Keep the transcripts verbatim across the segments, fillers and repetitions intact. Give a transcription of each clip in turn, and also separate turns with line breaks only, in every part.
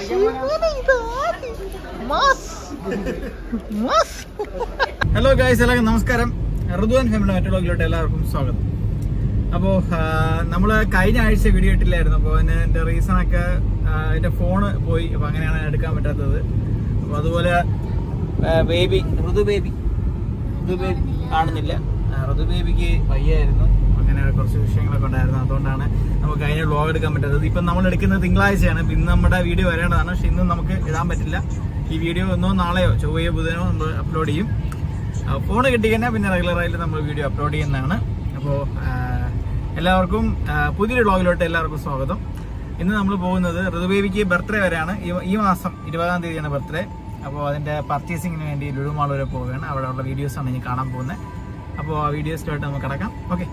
Hello guys, എല്ലാവർക്കും നമസ്കാരം. ഋതുവൻ family മെറ്റോളോഗിലോട്ട് എല്ലാവർക്കും സ്വാഗതം. അപ്പോൾ നമ്മൾ കഴിഞ്ഞ ആഴ്ച വീഡിയോ ഇട്ടില്ലായിരുന്നു. അപ്പോൾ അതിന് എൻ്റെ റീസണൊക്കെ എൻ്റെ ഫോണ് പോയി. അപ്പോൾ അങ്ങനെയാണ് എടുക്കാൻ പറ്റാത്തത്. അപ്പോൾ അതുപോലെ Baby Rithu Baby Rithu Baby കാണുന്നില്ല. ഋതു ബേബിക്ക് വയ്യായിരുന്നു, അങ്ങനെ കുറച്ച് വിഷയങ്ങളൊക്കെ ഉണ്ടായിരുന്നു. അതുകൊണ്ടാണ് നമുക്ക് കഴിഞ്ഞ വ്ലോഗ് എടുക്കാൻ പറ്റാത്തത്. ഇപ്പം നമ്മൾ എടുക്കുന്നത് തിങ്കളാഴ്ചയാണ്. ഇന്ന് നമ്മുടെ വീഡിയോ വരേണ്ടതാണ്, പക്ഷെ ഇന്നും നമുക്ക് ഇടാൻ പറ്റില്ല. ഈ വീഡിയോ ഒന്നോ നാളെയോ ചൊവ്വയോ ബുധനോ നമ്മൾ അപ്ലോഡ് ചെയ്യും. ഫോൺ കിട്ടിക്കഴിഞ്ഞാൽ പിന്നെ റെഗുലറായിട്ട് നമ്മൾ വീഡിയോ അപ്ലോഡ് ചെയ്യുന്നതാണ്. അപ്പോൾ എല്ലാവർക്കും പുതിയൊരു വ്ലോഗിലോട്ട് എല്ലാവർക്കും സ്വാഗതം. ഇന്ന് നമ്മൾ പോകുന്നത് ഋതുബേബിക്ക് ബർത്ത്ഡേ വരെയാണ്. ഈ മാസം ഇരുപതാം തീയതിയാണ് ബർത്ത്ഡേ. അപ്പോൾ അതിൻ്റെ പർച്ചേസിങ്ങിന് വേണ്ടി ലുലുമാൾ വരെ പോവുകയാണ്. അവിടെ ഉള്ള വീഡിയോസാണ് ഇനി കാണാൻ പോകുന്നത്. അപ്പോൾ ആ വീഡിയോസിലോട്ട് നമുക്ക് കിടക്കാം. ഓക്കെ.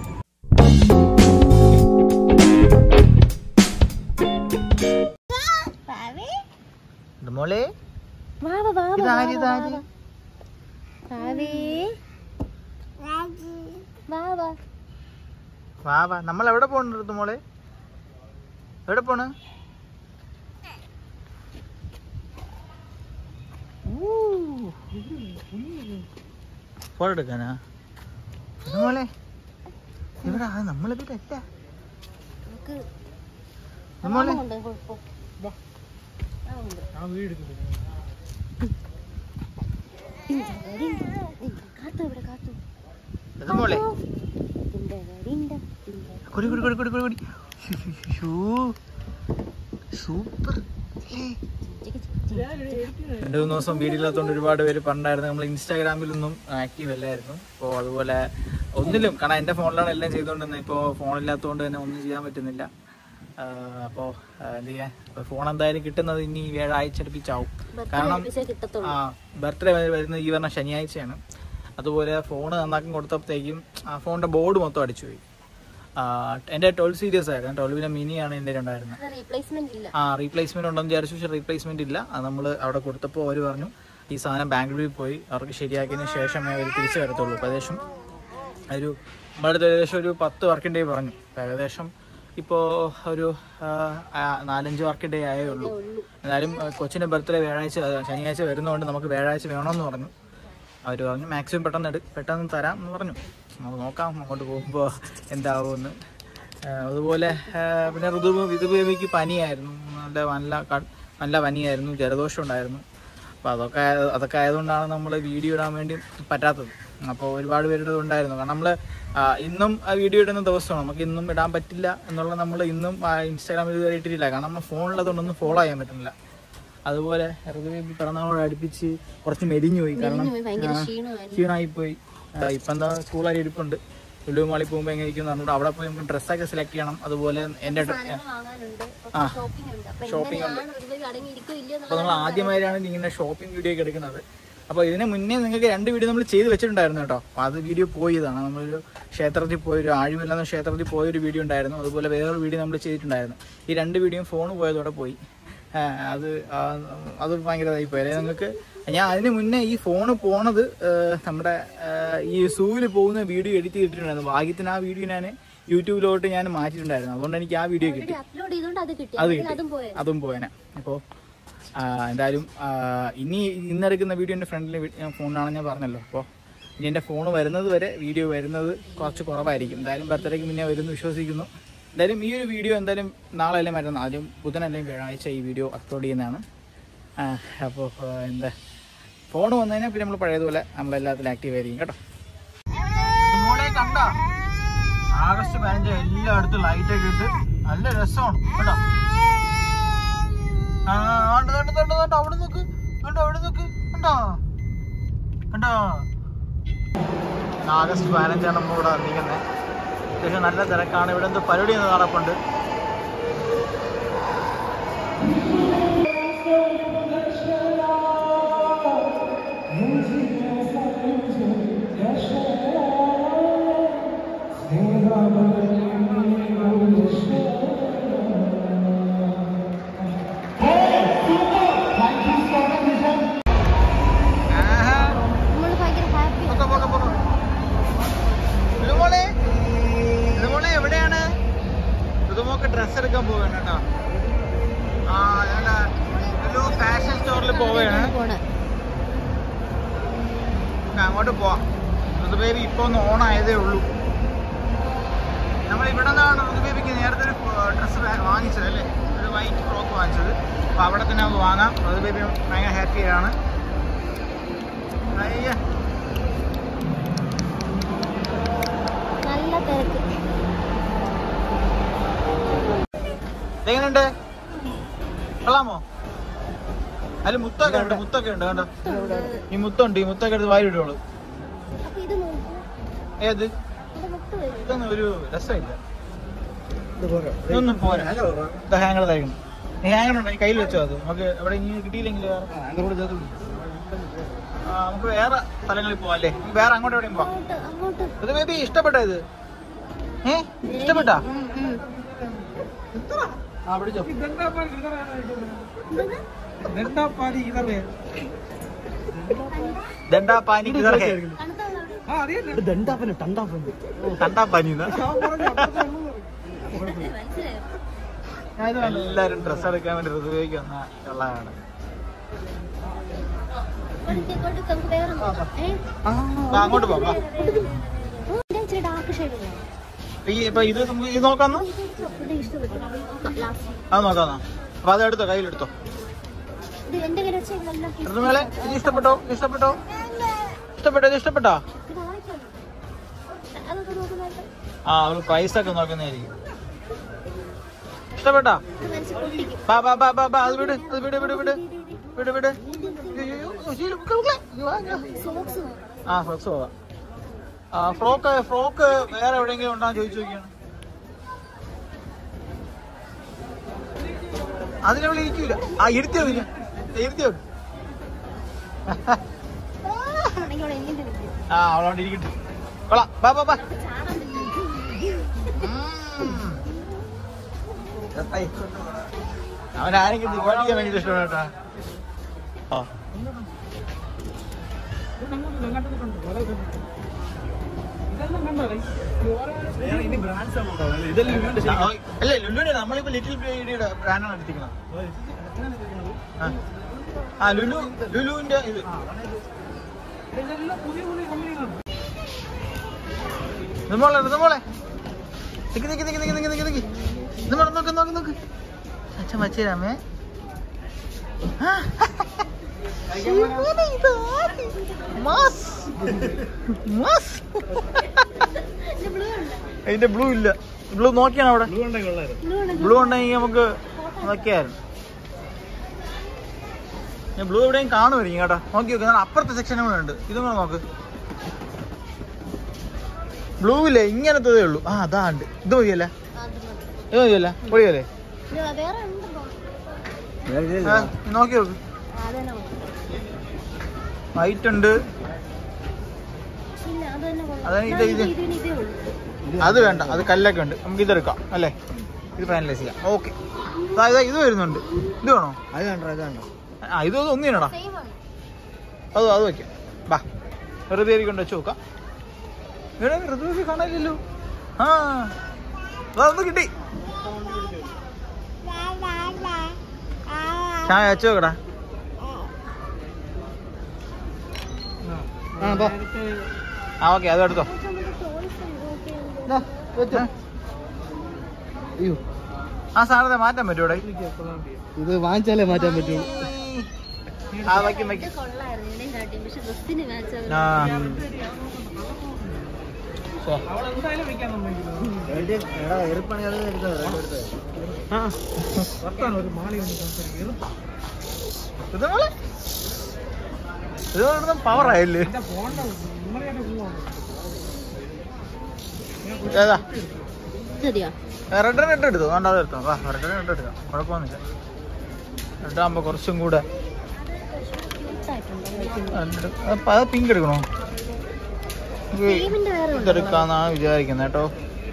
മോളെ വാ, നമ്മൾ എവിടെ പോകണ്ടു മോളെ? എവിടെ പോണ്? ഫോട്ടോ എടുക്കാനാ മോളെ? ഇവിടെ നമ്മളെ വീടല്ല മോളെ. മോളെ സൂപ്പർ. രണ്ടു മൂന്ന് ദിവസം വീഡിയോയില്ലാത്തതുകൊണ്ട് ഒരുപാട് പേര് പറഞ്ഞിട്ടുണ്ടായിരുന്നു. നമ്മൾ ഇൻസ്റ്റാഗ്രാമിലൊന്നും ആക്റ്റീവ് അല്ലായിരുന്നു. അപ്പോൾ അതുപോലെ ഒന്നിലും, കാരണം എൻ്റെ ഫോണിലാണ് എല്ലാം ചെയ്തുകൊണ്ടിരുന്നത്. ഇപ്പോൾ ഫോണില്ലാത്തതുകൊണ്ട് തന്നെ ഒന്നും ചെയ്യാൻ പറ്റുന്നില്ല. അപ്പോൾ എന്ത് ചെയ്യാൻ, ഫോൺ എന്തായാലും കിട്ടുന്നത് ഇനി വ്യാഴാഴ്ച അടുപ്പിച്ചാവും. കാരണം ആ ബർത്ത്ഡേ വരുന്നത് ഈ പറഞ്ഞ ശനിയാഴ്ചയാണ്. അതുപോലെ ഫോൺ നന്നാക്കി കൊടുത്തപ്പോഴത്തേക്കും ആ ഫോണിൻ്റെ ബോർഡ് മൊത്തം അടിച്ചു പോയി. എൻ്റെ ട്വൽവ് സീരീസ് ആയിരുന്നു, ട്വൽവിൻ്റെ മിനിയാണ് എൻ്റെ ഉണ്ടായിരുന്നത്. ആ റീപ്ലേസ്മെന്റ് ഉണ്ടെന്ന് വിചാരിച്ചു, പക്ഷേ റീപ്ലേസ്മെന്റ് ഇല്ല. അത് നമ്മൾ അവിടെ കൊടുത്തപ്പോൾ അവർ പറഞ്ഞു ഈ സാധനം ബാംഗ്ലൂരിൽ പോയി അവർക്ക് ശരിയാക്കിയതിന് ശേഷമേ അവർ തിരിച്ചു വരത്തുള്ളൂ. ഏകദേശം ഒരു നമ്മുടെ അടുത്ത് ഏകദേശം ഒരു പത്ത് വർക്കിംഗ് ഡേ പറഞ്ഞു. ഏകദേശം ഇപ്പോൾ ഒരു നാലഞ്ച് വർക്കിംഗ് ഡേ ആയേ ഉള്ളൂ. എന്നാലും കൊച്ചിൻ്റെ ബർത്ത്ഡേ വ്യാഴാഴ്ച ശനിയാഴ്ച വരുന്നതുകൊണ്ട് നമുക്ക് വ്യാഴാഴ്ച വേണമെന്ന് പറഞ്ഞു. അവർ പറഞ്ഞു മാക്സിമം പെട്ടെന്ന് എടു പെട്ടെന്ന് തരാം എന്ന് പറഞ്ഞു. നമുക്ക് നോക്കാം അങ്ങോട്ട് പോകുമ്പോൾ എന്താവുമെന്ന്. അതുപോലെ പിന്നെ ഋതു ഋതുബേബിക്ക് പനിയായിരുന്നു, നല്ല നല്ല നല്ല പനിയായിരുന്നു, ജലദോഷം ഉണ്ടായിരുന്നു. അപ്പോൾ അതൊക്കെ അതൊക്കെ ആയതുകൊണ്ടാണ് നമ്മൾ വീഡിയോ ഇടാൻ വേണ്ടി പറ്റാത്തത്. അപ്പോൾ ഒരുപാട് പേരുടെ ഉണ്ടായിരുന്നു. കാരണം നമ്മൾ ഇന്നും ആ വീഡിയോ ഇടുന്ന ദിവസമാണ്, നമുക്ക് ഇന്നും ഇടാൻ പറ്റില്ല എന്നുള്ള നമ്മൾ ഇന്നും ഇൻസ്റ്റാഗ്രാമിൽ ഇതുവരെ ഇട്ടിട്ടില്ല. കാരണം നമ്മൾ ഫോണിലതുകൊണ്ടൊന്നും ഫോളോ ചെയ്യാൻ പറ്റുന്നില്ല. അതുപോലെ ഋതുബേബി പിറന്നാളോട് അടുപ്പിച്ച് കുറച്ച് മെലിഞ്ഞു പോയി, കാരണം ക്ഷീണമായിപ്പോയി. ഇപ്പം എന്താ സ്കൂളിൽ ഇരിപ്പുണ്ട്. ലുലു മാളിൽ പോകുമ്പോൾ എങ്ങനെ ഇരിക്കും പറഞ്ഞിട്ട് അവിടെ പോയി നമുക്ക് ഡ്രസ്സൊക്കെ സെലക്ട് ചെയ്യണം. അതുപോലെ എൻ്റെ ആ ഷോപ്പിംഗ് ഉണ്ട്. അപ്പോൾ നമ്മൾ ആദ്യമായിട്ടാണ് ഇങ്ങനെ ഷോപ്പിംഗ് വീഡിയോ ഒക്കെ എടുക്കുന്നത്. അപ്പോൾ ഇതിന് മുന്നേ നിങ്ങൾക്ക് രണ്ട് വീഡിയോ നമ്മൾ ചെയ്ത് വെച്ചിട്ടുണ്ടായിരുന്നു കേട്ടോ. അപ്പോൾ അത് വീഡിയോ പോയതാണ്. നമ്മളൊരു ക്ഷേത്രത്തിൽ പോയൊരു ആഴിമല്ലെന്ന ക്ഷേത്രത്തിൽ പോയൊരു വീഡിയോ ഉണ്ടായിരുന്നു. അതുപോലെ വേറൊരു വീഡിയോ നമ്മൾ ചെയ്തിട്ടുണ്ടായിരുന്നു. ഈ രണ്ട് വീഡിയോയും ഫോൺ പോയതോടെ പോയി. അത് അത് ഭയങ്കര ഇതായിപ്പോയി. അതായത് നിങ്ങൾക്ക് ഞാൻ അതിന് മുന്നേ ഈ ഫോണ് പോണത് നമ്മുടെ ഈ സൂവിൽ പോകുന്ന വീഡിയോ എഡിറ്റ് ചെയ്തിട്ടുണ്ടായിരുന്നു. ഭാഗ്യത്തിന് ആ വീഡിയോ ഞാൻ യൂട്യൂബിലോട്ട് ഞാൻ മാറ്റിയിട്ടുണ്ടായിരുന്നു. അതുകൊണ്ട് എനിക്ക് ആ വീഡിയോ കിട്ടി. അത് കിട്ടി, അതും പോയനെ. അപ്പോൾ എന്തായാലും ഇനി ഇന്നെടുക്കുന്ന വീഡിയോ എൻ്റെ ഫ്രണ്ടിലെ ഫോണിലാണെന്ന് ഞാൻ പറഞ്ഞല്ലോ. അപ്പോൾ ഇനി എൻ്റെ ഫോൺ വരുന്നത് വരെ വീഡിയോ വരുന്നത് കുറച്ച് കുറവായിരിക്കും. എന്തായാലും ബർത്ത്ഡേക്ക് മുന്നേ വരുമെന്ന് വിശ്വസിക്കുന്നു. എന്തായാലും ഈ ഒരു വീഡിയോ എന്തായാലും നാളെ അല്ലേ മറ്റന്നാൾ, ആദ്യം ബുധനല്ലെങ്കിൽ വ്യാഴാഴ്ച ഈ വീഡിയോ അപ്ലോഡ് ചെയ്യുന്നതാണ്. അപ്പോൾ എന്താ ഫോൺ വന്നു കഴിഞ്ഞാൽ പിന്നെ നമ്മൾ പഴയതുപോലെ നമ്മളെല്ലാത്തിലും ആക്റ്റീവ് ആയിരിക്കും കേട്ടോ. മോളെ കണ്ട ആഗസ്റ്റ് പതിനഞ്ച് എല്ലായിടത്തും ലൈറ്റൊക്കെ ഇട്ട് നല്ല രസമാണ് കേട്ടോ. ആ അവിടെ നോക്ക് കണ്ടോ, അവിടെ നോക്ക് കണ്ടോ കണ്ടോ. ആഗസ്റ്റ് പതിനഞ്ചാണ് നമ്മളിവിടെ വന്നിരിക്കുന്നത്. അത്യാവശ്യം നല്ല തിരക്കാണ്. ഇവിടെ എന്തോ പരിപാടി ഒന്ന് നടപ്പുണ്ട്. എവിടെയാണ് ഋതുമോക്ക് ഡ്രസ്സ് എടുക്കാൻ പോവാണ് കേട്ടോ. ആ അങ്ങോട്ട് പോവാം. ഋതു ബേബി ഇപ്പോൾ ഒന്ന് ഓൺ ആയതേ ഉള്ളൂ. നമ്മൾ ഇവിടെ നിന്നാണ് ഋതു ബേബിക്ക് നേരത്തെ ഒരു ഡ്രസ്സ് വാങ്ങിച്ചത് അല്ലേ, ഒരു വൈറ്റ് ഫ്രോക്ക് വാങ്ങിച്ചത്. അപ്പോൾ അവിടെ തന്നെ നമുക്ക് വാങ്ങാം. ഋതു ബേബി ഭയങ്കര ഹാപ്പിയാണ്. അയ്യ
നല്ല തിരക്ക്.
എങ്ങനെയുണ്ട്? കൊള്ളാമോ? അതിൽ മുത്തൊക്കെ ഉണ്ട്, മുത്തൊക്കെ ഉണ്ട് കണ്ടോ. ഈ മുത്തുണ്ട്, ഈ മുത്തൊക്കെ എടുത്ത് വായി ഇടുള്ളൂ. ഏത് ഇതൊന്നും ഒരു രസമില്ല, ഇതൊന്നും പോരാ. ഹാങ്ങർ തയ്ക്കണം. ഈ ഹാങ്ങർ ഉണ്ടോ? ഈ കയ്യിൽ വെച്ചോ. അത് നമുക്ക് എവിടെ ഇനി കിട്ടിയില്ലെങ്കിൽ നമുക്ക് വേറെ സ്ഥലങ്ങളിൽ പോവാം അല്ലേ? വേറെ അങ്ങോട്ട് എവിടെയും പോവാം. ഇത് ബേബി ഇഷ്ടപ്പെട്ടോ? ഇത് ഏ ഇഷ്ടപ്പെട്ടാ? ദണ്ഡാപാനി എല്ലാരും ഡ്രസ് എടുക്കാൻ വേണ്ടി ഋതുവിലേക്ക് വന്ന ഉള്ളതാണ്. അങ്ങോട്ട് പോകാം. ഇപ്പൊ ഇത് ഇത് നോക്കാന്നോ? അത് നോക്കാന്നോ? അപ്പൊ അതെടുത്തോ, കയ്യിലെടുത്തോ. ഋതുമേളെ ഇത് ഇഷ്ടപ്പെട്ടോ? ഇഷ്ടപ്പെട്ടോ? ഇഷ്ടപ്പെട്ടോ? ഇത് ഇഷ്ടപ്പെട്ടോ? ആ അവള് പ്രൈസ് ഒക്കെ നോക്കുന്നതായിരിക്കും. ഇഷ്ടപ്പെട്ടാ? ബാ ബാ ബാ ബാ ബാ അത് വിട്, അത് വിട് വിട് വിട് വിട് വിട്. ആ ഫ്രോക്സ് പോവാം. ആ ഫ്രോക്ക് ഫ്രോക്ക് വേറെ എവിടെയെങ്കിലും ഉണ്ടാകും ചോദിച്ചു നോക്കിയാണ്. അതിനവള് ഇരിക്കൂല. ആ ഇരുത്തിയോ ഇല്ല, ഇരുത്തിയോ. ആ അവളോണ്ട് ഇരിക്കട്ടെ. കൊള്ളാം. ബാ ബാ ബാ. അവൻ ആരെങ്കിലും ഓടിക്കാൻ വേണ്ടി ഇഷ്ടമാണ് കേട്ടാ. ആ അല്ലേ ലുലുവിന്റെ നമ്മളിപ്പോ ലിറ്റിൽ ബേബിയുടെ ബ്രാൻഡാണ് എടുത്തിരിക്കുന്നത്. ആ ലുലു ലുലുവിന്റെ ഇത് ഇതുമോളെ ഇതുമോളെ നിക്ക് നിക്ക് നിക്ക് നിക്ക് നിക്ക് നിക്ക് നിക്ക് ഇതുമോളെ നോക്ക് നോക്ക് നോക്ക് അച്ഛൻ വച്ചേരാമേ. അതിന്റെ ബ്ലൂ ഇല്ല. ബ്ലൂ നോക്കിയാണ് അവിടെ. ബ്ലൂ ഉണ്ടെങ്കിൽ നമുക്ക് നോക്കിയായിരുന്നു. ഞാൻ ബ്ലൂ എവിടെയും കാണുമായിരിക്കും കേട്ടോ. നോക്കി നോക്കി അപ്പുറത്തെ സെക്ഷനും കൂടെ ഉണ്ട്. ഇതും കൂടെ നോക്ക്. ബ്ലൂ ഇല്ലേ ഇങ്ങനത്തതേ ഉള്ളൂ. ആ അതാ ഉണ്ട്. ഇത് മതിയല്ലേ? ഇത് മതിയല്ലേ? പൊളിയല്ലേ? നോക്കി നോക്ക്. വൈറ്റ് ഉണ്ട്. അതാണ് ഇത് ഇത് അത് വേണ്ട, അത് കല്ലൊക്കെ ഉണ്ട്. നമുക്ക് ഇതെടുക്കാം അല്ലേ? ഇത് ഫൈനലൈസ് ചെയ്യാം. ഓക്കെ. ഇത് വരുന്നുണ്ട്. ഇത് വേണോ? അത് വേണ്ട, അത് വേണ്ട. ആ ഇത് ഒന്നും ചെയ്യണടാ. അത് അത് വയ്ക്കാം. ബാ വെറുതെ കൊണ്ട് വെച്ച് നോക്കാം. ഇവിടെ ഋതുവിക്ക് കാണാനില്ലല്ലോ. ആ അതൊന്ന് കിട്ടി. ചായ അച്ചു നോക്കടാ. ആ ഓക്കെ അത് എടുത്തോ. ആ സാധനത്തെ മാറ്റാൻ പറ്റൂടെ?
ഇത് വാങ്ങിച്ചാലേ മാറ്റാൻ പറ്റൂ.
ആ വയ്ക്കും വയ്ക്കും. ഇത് പവർ ആയില്ലേ? ഏതാ റെഡ് റെഡ് എടുത്തോ? വേണ്ട അത് എടുത്തോ. വാ റെഡ് റെഡ് എടുക്കാം, കുഴപ്പമൊന്നുമില്ല. റെഡ് ആകുമ്പോ കുറച്ചും കൂടെ. അത് പിങ്ക് എടുക്കണോ? ഇതെടുക്കാന്നാണ് വിചാരിക്കുന്നത് കേട്ടോ.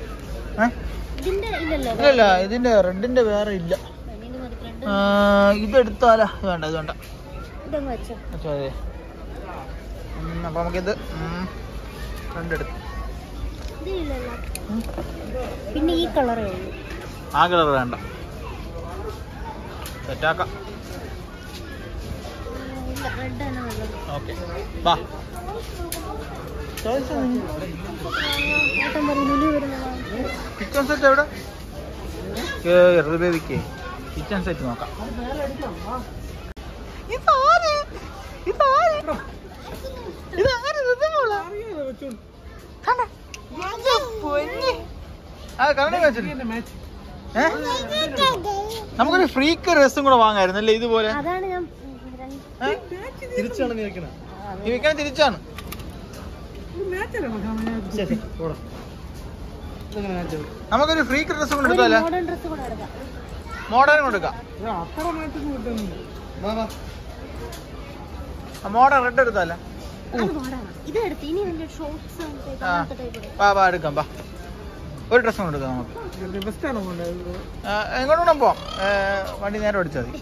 ഇല്ലല്ല ഇതിന്റെ റെഡിന്റെ വേറെ ഇല്ല. ഇതെടുത്താലാ? വേണ്ട ഇത് വേണ്ട. അതെ അപ്പൊ നമുക്കിത് രണ്ടെടുത്ത്.
പിന്നെ ഈ കളറേ ഉള്ളൂ.
ആ കളർ വേണ്ട, സെറ്റാക്കാം. ഓക്കെ ബാ
ഏട്ടൻ പറയും ലുലു വരുന്നതാണ്.
കിച്ചൺ സെറ്റ് എവിടെ? കേറ് ബേബിക്ക് കിച്ചൺ സെറ്റ് നോക്കാം. നമുക്കൊരു ഫ്രീക്ക് ഡ്രസ്സും കൂടെ വാങ്ങായിരുന്നു അല്ലേ ഇതുപോലെ.
അതാണ് ഞാൻ
തിരിച്ചാണ് നീ വെക്കണേ.
ഈ വെക്കാൻ തിരിച്ചാണ്. നമുക്കൊരു ഫ്രീക്ക് ഡ്രസ്സും കൂടെ എടുക്കാല്ലേ?
മോഡേൺ ഡ്രസ് കൂടെ എടുക്കാം.
മോഡേൺ കൊടുക്കാം. മോഡേൺ റെഡ് എടുത്താലേ?
അത് മോഡേണാ. ഇത് എടുത്ത് ഇനി വലിയ ഷോർട്സ്
വാ വാ എടുക്കാം. വാ ഒരു ഡ്രസ്സും കൂടെ എടുക്കാം നമുക്ക്. എങ്ങോട്ട് വേണം പോവാം. വണ്ടി നേരെ ഓടിച്ചാൽ മതി.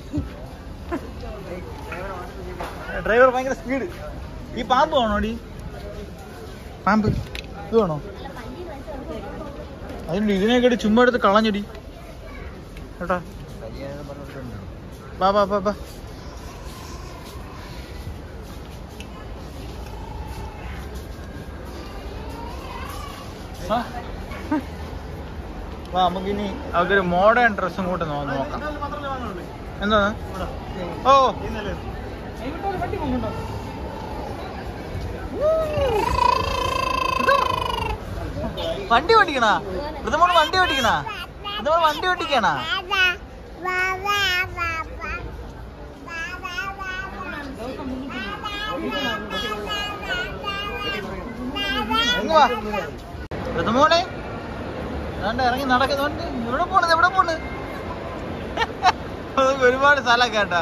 ഡ്രൈവർ ഭയങ്കര സ്പീഡ്. ഈ പാമ്പ് വേണോ ഡി? പാമ്പ് ഇത് വേണോ? അതിനുണ്ട് ഇതിനെയൊക്കെ ചുമ്മാ എടുത്ത് കളഞ്ഞടി കേട്ടാ. ബാ ബാ ബാ ബാ. വാ നമുക്കിനി അതൊരു മോഡേൺ ഡ്രസ്സും കൂട്ട് നോക്കാം. എന്താണ്? ഓ വണ്ടി ഓടിക്കണ ഋതുമോള് വണ്ടി ഓടിക്കണ ഋതുമോള് വണ്ടി ഓടിക്കണ. ഋതുമോളെ അതാണ്ട് ഇറങ്ങി നടക്കുന്നുണ്ട്. എവിടെ പോണത്? എവിടെ പോണ്? ഒരുപാട് സ്ഥലം കേട്ടാ.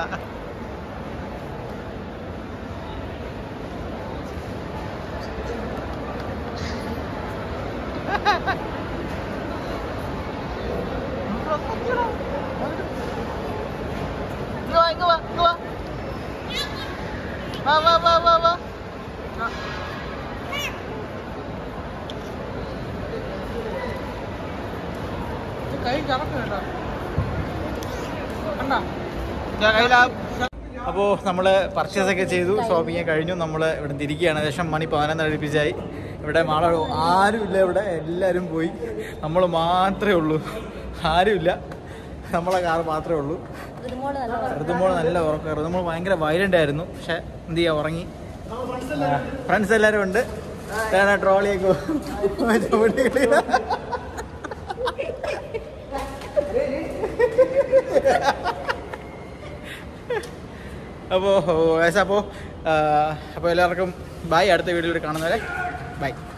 അപ്പോ നമ്മള് പർച്ചേസ് ഒക്കെ ചെയ്തു. ഷോപ്പിംഗ് കഴിഞ്ഞു. നമ്മള് ഇവിടെ തിരിക്കുകയാണ്. ഏകദേശം മണി പതിനൊന്ന് അടുപ്പിച്ചായി. ഇവിടെ മാള ആരുമില്ല. ഇവിടെ എല്ലാവരും പോയി. നമ്മൾ മാത്രമേ ഉള്ളൂ. ആരുമില്ല. നമ്മളെ കാർ മാത്രമേ ഉള്ളൂ. ഋതുമോള് നല്ല ഉറക്കം. ഋതുമോള് ഭയങ്കര വയലന്റ് ആയിരുന്നു. പക്ഷെ എന്ത് ചെയ്യാ, ഉറങ്ങി. ഫ്രണ്ട്സ് എല്ലാവരും ഉണ്ട്. ട്രോളിയൊക്കെ അപ്പോൾ അപ്പോൾ അപ്പോൾ എല്ലാവർക്കും ബൈ. അടുത്ത വീഡിയോയിൽ കാണുന്നവരെ ബൈ.